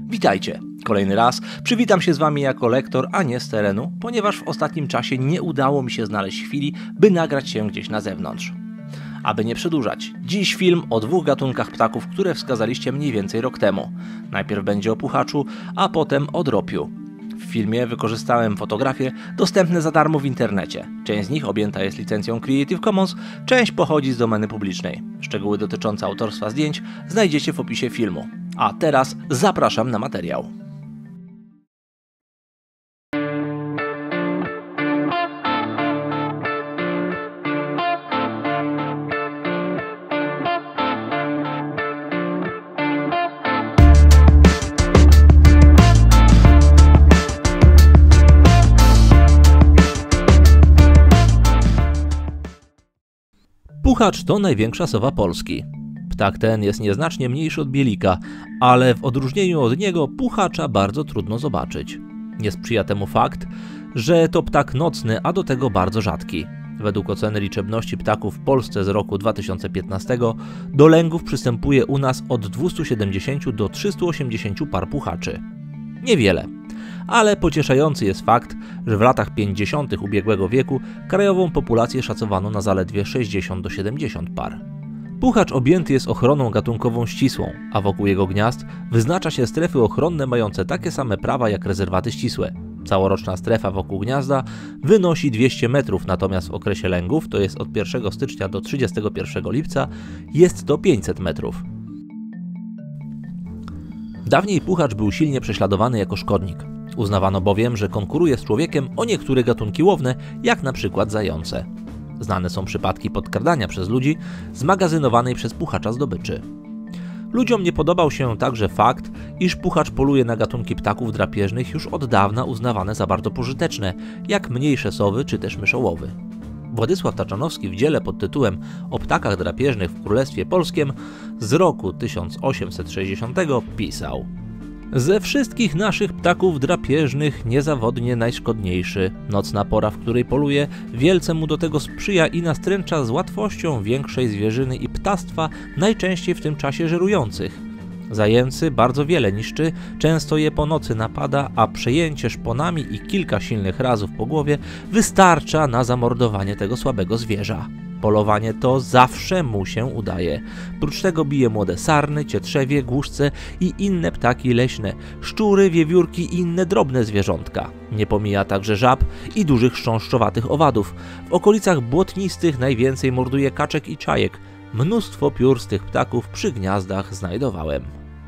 Witajcie! Kolejny raz przywitam się z Wami jako lektor, a nie z terenu, ponieważ w ostatnim czasie nie udało mi się znaleźć chwili, by nagrać się gdzieś na zewnątrz. Aby nie przedłużać, dziś film o dwóch gatunkach ptaków, które wskazaliście mniej więcej rok temu. Najpierw będzie o puchaczu, a potem o dropiu. W filmie wykorzystałem fotografie dostępne za darmo w internecie. Część z nich objęta jest licencją Creative Commons, część pochodzi z domeny publicznej. Szczegóły dotyczące autorstwa zdjęć znajdziecie w opisie filmu. A teraz zapraszam na materiał. Puchacz to największa sowa Polski. Ptak ten jest nieznacznie mniejszy od bielika, ale w odróżnieniu od niego puchacza bardzo trudno zobaczyć. Nie sprzyja temu fakt, że to ptak nocny, a do tego bardzo rzadki. Według oceny liczebności ptaków w Polsce z roku 2015 do lęgów przystępuje u nas od 270 do 380 par puchaczy. Niewiele, ale pocieszający jest fakt, że w latach 50. ubiegłego wieku krajową populację szacowano na zaledwie 60 do 70 par. Puchacz objęty jest ochroną gatunkową ścisłą, a wokół jego gniazd wyznacza się strefy ochronne mające takie same prawa jak rezerwaty ścisłe. Całoroczna strefa wokół gniazda wynosi 200 metrów, natomiast w okresie lęgów, to jest od 1 stycznia do 31 lipca, jest to 500 metrów. Dawniej puchacz był silnie prześladowany jako szkodnik. Uznawano bowiem, że konkuruje z człowiekiem o niektóre gatunki łowne, jak na przykład zające. Znane są przypadki podkradania przez ludzi zmagazynowanej przez puchacza zdobyczy. Ludziom nie podobał się także fakt, iż puchacz poluje na gatunki ptaków drapieżnych już od dawna uznawane za bardzo pożyteczne, jak mniejsze sowy czy też myszołowy. Władysław Taczanowski w dziele pod tytułem O ptakach drapieżnych w Królestwie Polskim z roku 1860 pisał: ze wszystkich naszych ptaków drapieżnych niezawodnie najszkodniejszy. Nocna pora, w której poluje, wielce mu do tego sprzyja i nastręcza z łatwością większej zwierzyny i ptactwa, najczęściej w tym czasie żerujących. Zajęcy bardzo wiele niszczy, często je po nocy napada, a przejęcie szponami i kilka silnych razów po głowie wystarcza na zamordowanie tego słabego zwierza. Polowanie to zawsze mu się udaje. Prócz tego bije młode sarny, cietrzewie, głuszce i inne ptaki leśne, szczury, wiewiórki i inne drobne zwierzątka. Nie pomija także żab i dużych chrząszczowatych owadów. W okolicach błotnistych najwięcej morduje kaczek i czajek. Mnóstwo piór z tych ptaków przy gniazdach znajdowałem.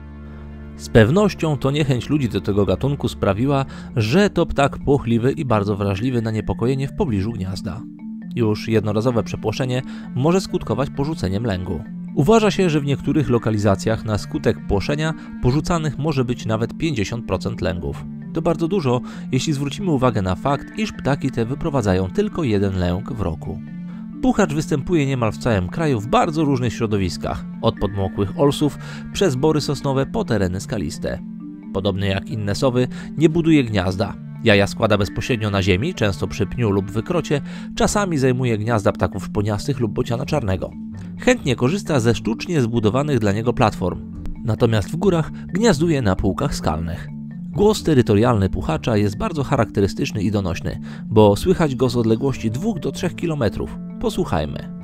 Z pewnością to niechęć ludzi do tego gatunku sprawiła, że to ptak płochliwy i bardzo wrażliwy na niepokojenie w pobliżu gniazda. Już jednorazowe przepłoszenie może skutkować porzuceniem lęgu. Uważa się, że w niektórych lokalizacjach na skutek płoszenia porzucanych może być nawet 50% lęgów. To bardzo dużo, jeśli zwrócimy uwagę na fakt, iż ptaki te wyprowadzają tylko jeden lęg w roku. Puchacz występuje niemal w całym kraju w bardzo różnych środowiskach, od podmokłych olsów przez bory sosnowe po tereny skaliste. Podobnie jak inne sowy, nie buduje gniazda. Jaja składa bezpośrednio na ziemi, często przy pniu lub wykrocie, czasami zajmuje gniazda ptaków szponiastych lub bociana czarnego. Chętnie korzysta ze sztucznie zbudowanych dla niego platform. Natomiast w górach gniazduje na półkach skalnych. Głos terytorialny puchacza jest bardzo charakterystyczny i donośny, bo słychać go z odległości 2 do 3 km. Posłuchajmy.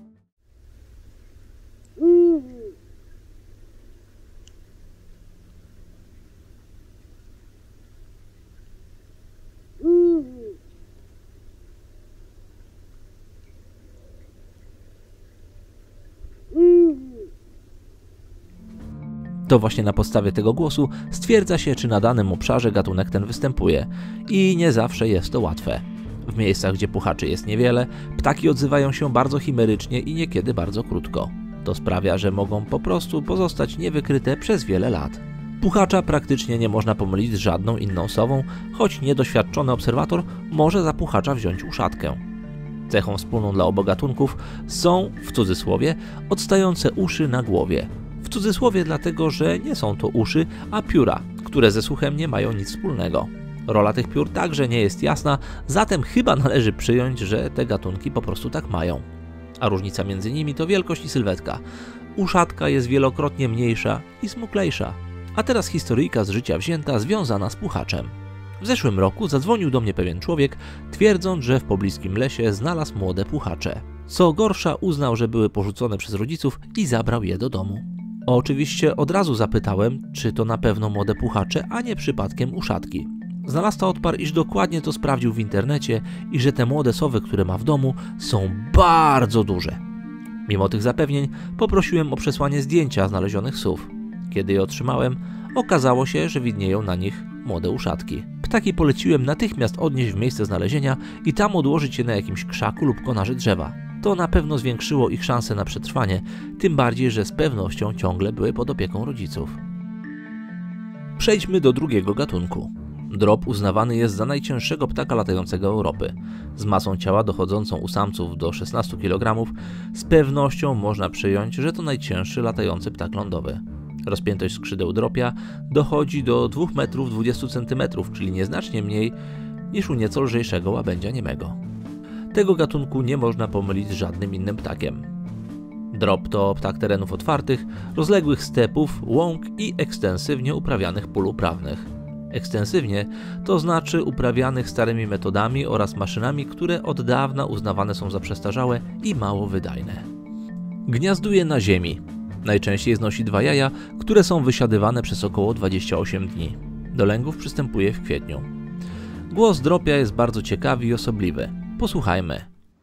To właśnie na podstawie tego głosu stwierdza się, czy na danym obszarze gatunek ten występuje. I nie zawsze jest to łatwe. W miejscach, gdzie puchaczy jest niewiele, ptaki odzywają się bardzo chimerycznie i niekiedy bardzo krótko. To sprawia, że mogą po prostu pozostać niewykryte przez wiele lat. Puchacza praktycznie nie można pomylić z żadną inną sową, choć niedoświadczony obserwator może za puchacza wziąć uszatkę. Cechą wspólną dla obu gatunków są, w cudzysłowie, odstające uszy na głowie. W cudzysłowie dlatego, że nie są to uszy, a pióra, które ze słuchem nie mają nic wspólnego. Rola tych piór także nie jest jasna, zatem chyba należy przyjąć, że te gatunki po prostu tak mają. A różnica między nimi to wielkość i sylwetka. Uszatka jest wielokrotnie mniejsza i smuklejsza, A teraz historyjka z życia wzięta, związana z puchaczem. W zeszłym roku zadzwonił do mnie pewien człowiek, twierdząc, że w pobliskim lesie znalazł młode puchacze. Co gorsza, uznał, że były porzucone przez rodziców i zabrał je do domu. Oczywiście od razu zapytałem, czy to na pewno młode puchacze, a nie przypadkiem uszatki. Znalazca odparł, iż dokładnie to sprawdził w internecie i że te młode sowy, które ma w domu, są bardzo duże. Mimo tych zapewnień poprosiłem o przesłanie zdjęcia znalezionych sów. Kiedy je otrzymałem, okazało się, że widnieją na nich młode uszatki. Ptaki poleciłem natychmiast odnieść w miejsce znalezienia i tam odłożyć je na jakimś krzaku lub konarze drzewa. To na pewno zwiększyło ich szanse na przetrwanie, tym bardziej, że z pewnością ciągle były pod opieką rodziców. Przejdźmy do drugiego gatunku. Drop uznawany jest za najcięższego ptaka latającego Europy. Z masą ciała dochodzącą u samców do 16 kg, z pewnością można przyjąć, że to najcięższy latający ptak lądowy. Rozpiętość skrzydeł dropia dochodzi do 2,20 m, czyli nieznacznie mniej niż u nieco lżejszego łabędzia niemego. Tego gatunku nie można pomylić z żadnym innym ptakiem. Drop to ptak terenów otwartych, rozległych stepów, łąk i ekstensywnie uprawianych pól uprawnych. Ekstensywnie to znaczy uprawianych starymi metodami oraz maszynami, które od dawna uznawane są za przestarzałe i mało wydajne. Gniazduje na ziemi. Najczęściej znosi 2 jaja, które są wysiadywane przez około 28 dni. Do lęgów przystępuje w kwietniu. Głos dropia jest bardzo ciekawy i osobliwy. Posłuchajmy.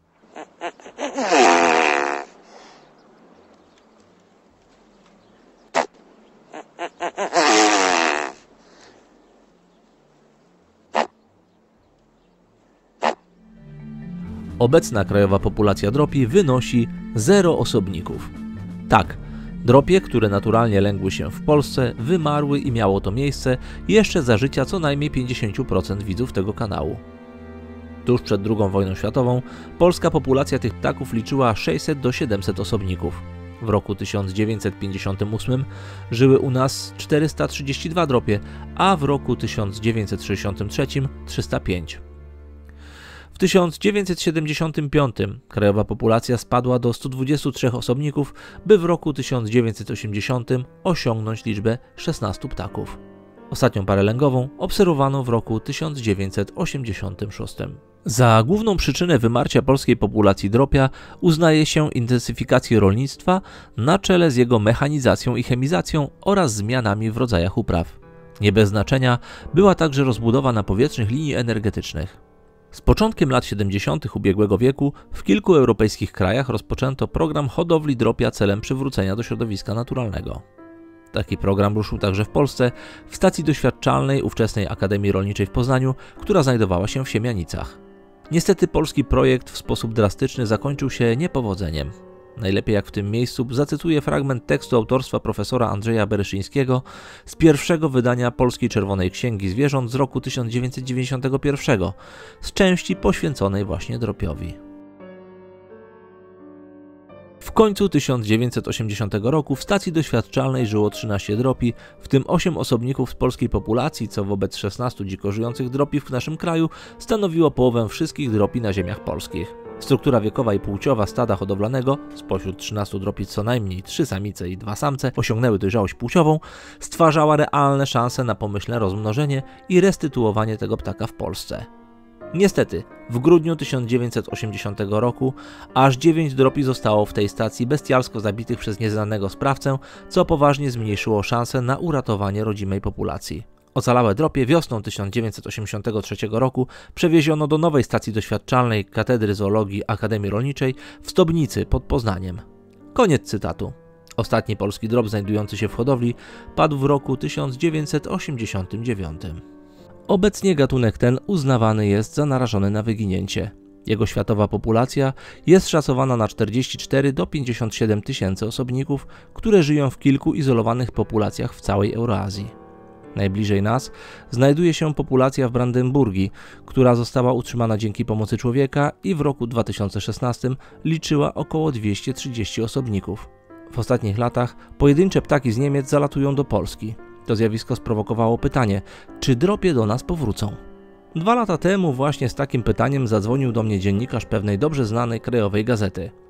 Obecna krajowa populacja dropi wynosi 0 osobników. Tak, dropie, które naturalnie lęgły się w Polsce, wymarły i miało to miejsce jeszcze za życia co najmniej 50% widzów tego kanału. Tuż przed II wojną światową polska populacja tych ptaków liczyła 600 do 700 osobników. W roku 1958 żyły u nas 432 dropie, a w roku 1963 305. W 1975 krajowa populacja spadła do 123 osobników, by w roku 1980 osiągnąć liczbę 16 ptaków. Ostatnią parę lęgową obserwowano w roku 1986. Za główną przyczynę wymarcia polskiej populacji dropia uznaje się intensyfikację rolnictwa na czele z jego mechanizacją i chemizacją oraz zmianami w rodzajach upraw. Nie bez znaczenia była także rozbudowa napowietrznych linii energetycznych. Z początkiem lat 70. ubiegłego wieku w kilku europejskich krajach rozpoczęto program hodowli dropia celem przywrócenia do środowiska naturalnego. Taki program ruszył także w Polsce, w stacji doświadczalnej ówczesnej Akademii Rolniczej w Poznaniu, która znajdowała się w Siemianicach. Niestety polski projekt w sposób drastyczny zakończył się niepowodzeniem. Najlepiej jak w tym miejscu zacytuję fragment tekstu autorstwa profesora Andrzeja Bereszyńskiego z pierwszego wydania Polskiej Czerwonej Księgi Zwierząt z roku 1991, z części poświęconej właśnie dropiowi. W końcu 1980 roku w stacji doświadczalnej żyło 13 dropi, w tym 8 osobników z polskiej populacji, co wobec 16 dziko żyjących dropi w naszym kraju stanowiło połowę wszystkich dropi na ziemiach polskich. Struktura wiekowa i płciowa stada hodowlanego, spośród 13 dropi co najmniej 3 samice i 2 samce osiągnęły dojrzałość płciową, stwarzała realne szanse na pomyślne rozmnożenie i restytuowanie tego ptaka w Polsce. Niestety, w grudniu 1980 roku aż 9 dropi zostało w tej stacji bestialsko zabitych przez nieznanego sprawcę, co poważnie zmniejszyło szanse na uratowanie rodzimej populacji. Ocalałe dropie wiosną 1983 roku przewieziono do nowej stacji doświadczalnej Katedry Zoologii Akademii Rolniczej w Stobnicy pod Poznaniem. Koniec cytatu. Ostatni polski drop znajdujący się w hodowli padł w roku 1989. Obecnie gatunek ten uznawany jest za narażony na wyginięcie. Jego światowa populacja jest szacowana na 44 do 57 tysięcy osobników, które żyją w kilku izolowanych populacjach w całej Euroazji. Najbliżej nas znajduje się populacja w Brandenburgii, która została utrzymana dzięki pomocy człowieka i w roku 2016 liczyła około 230 osobników. W ostatnich latach pojedyncze ptaki z Niemiec zalatują do Polski. To zjawisko sprowokowało pytanie, czy dropie do nas powrócą? 2 lata temu właśnie z takim pytaniem zadzwonił do mnie dziennikarz pewnej dobrze znanej krajowej gazety.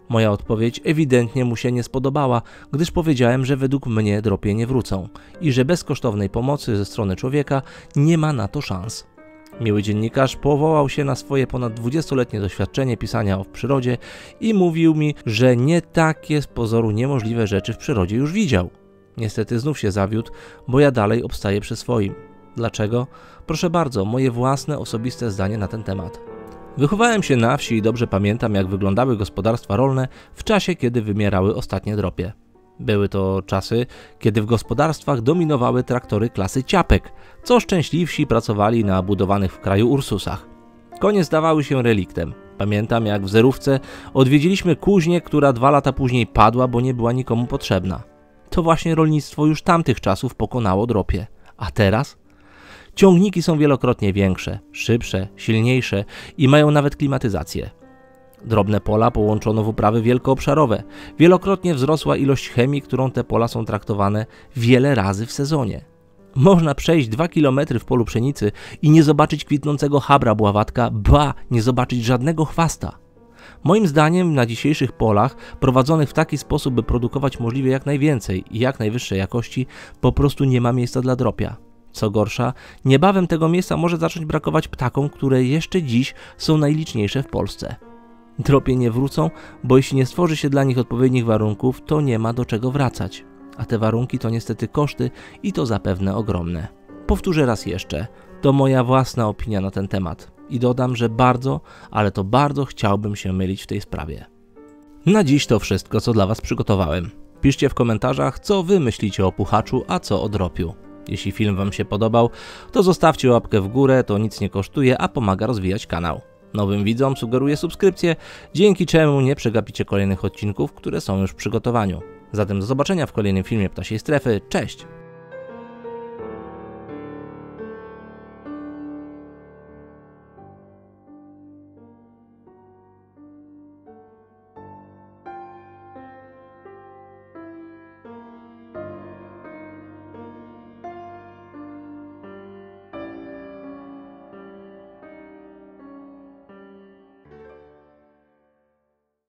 Moja odpowiedź ewidentnie mu się nie spodobała, gdyż powiedziałem, że według mnie dropie nie wrócą i że bez kosztownej pomocy ze strony człowieka nie ma na to szans. Miły dziennikarz powołał się na swoje ponad 20-letnie doświadczenie pisania o przyrodzie i mówił mi, że nie takie z pozoru niemożliwe rzeczy w przyrodzie już widział. Niestety znów się zawiódł, bo ja dalej obstaję przy swoim. Dlaczego? Proszę bardzo, moje własne, osobiste zdanie na ten temat. Wychowałem się na wsi i dobrze pamiętam, jak wyglądały gospodarstwa rolne w czasie, kiedy wymierały ostatnie dropie. Były to czasy, kiedy w gospodarstwach dominowały traktory klasy ciapek, co szczęśliwsi pracowali na budowanych w kraju Ursusach. Konie zdawały się reliktem. Pamiętam, jak w zerówce odwiedziliśmy kuźnię, która 2 lata później padła, bo nie była nikomu potrzebna. To właśnie rolnictwo już tamtych czasów pokonało dropie. A teraz? Ciągniki są wielokrotnie większe, szybsze, silniejsze i mają nawet klimatyzację. Drobne pola połączono w uprawy wielkoobszarowe. Wielokrotnie wzrosła ilość chemii, którą te pola są traktowane wiele razy w sezonie. Można przejść 2 km w polu pszenicy i nie zobaczyć kwitnącego chabra bławatka, ba, nie zobaczyć żadnego chwasta. Moim zdaniem na dzisiejszych polach, prowadzonych w taki sposób, by produkować możliwie jak najwięcej i jak najwyższej jakości, po prostu nie ma miejsca dla dropia. Co gorsza, niebawem tego miejsca może zacząć brakować ptakom, które jeszcze dziś są najliczniejsze w Polsce. Dropie nie wrócą, bo jeśli nie stworzy się dla nich odpowiednich warunków, to nie ma do czego wracać. A te warunki to niestety koszty i to zapewne ogromne. Powtórzę raz jeszcze, to moja własna opinia na ten temat. I dodam, że bardzo, ale to bardzo chciałbym się mylić w tej sprawie. Na dziś to wszystko, co dla Was przygotowałem. Piszcie w komentarzach, co Wy myślicie o puchaczu, a co o dropiu. Jeśli film Wam się podobał, to zostawcie łapkę w górę, to nic nie kosztuje, a pomaga rozwijać kanał. Nowym widzom sugeruję subskrypcję, dzięki czemu nie przegapicie kolejnych odcinków, które są już w przygotowaniu. Zatem do zobaczenia w kolejnym filmie Ptasiej Strefy. Cześć!